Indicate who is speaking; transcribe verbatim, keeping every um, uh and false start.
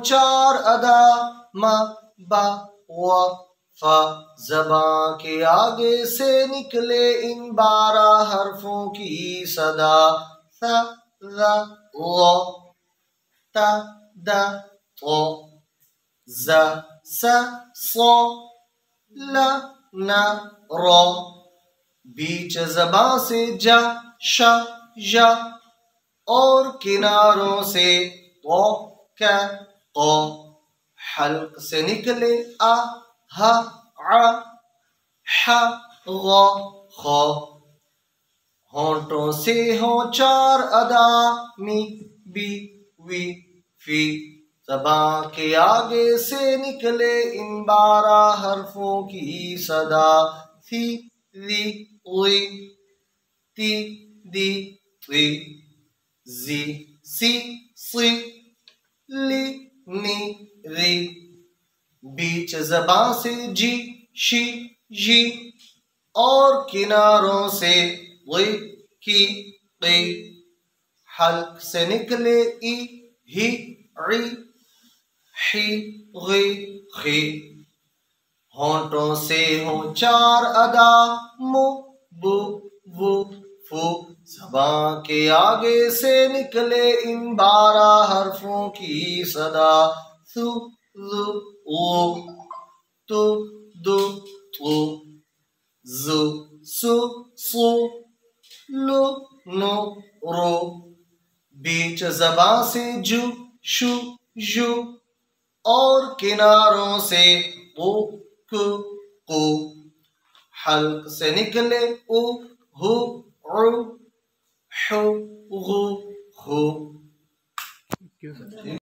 Speaker 1: चार अदा, म बा व फा, ज़बां के आगे से निकले इन बारह हरफों की सदा, थ ज़ ज़, त द तो, ज़ स सो, ल न रो। बीच ज़बां से जा श या, और किनारों से तो क को, हल्क से निकले आ ह आ, ह ग खो। होंठों से हो चार अदा, मी बी वी फी, ज़बां के आगे से निकले इन बारह हरफों की सदा, थी री वी, ती दी त्री, जी सी सी, ली नी री। बीच ज़बां से जी शी जी, और किनारों से वी की की, हल्क से निकले ई ही री ही गी खी। होंठों से हो चार अदा, मु बु वु फु, ज़बां के आगे से निकले इन बारह हरफों की सदा, सु जु उ, तु दु तु, जु सु सु, लु नु रू। बीच ज़बां से जु शु जु, और किनारों से उ कु कु, हल्क से निकले उ हु उ, हु गु हु।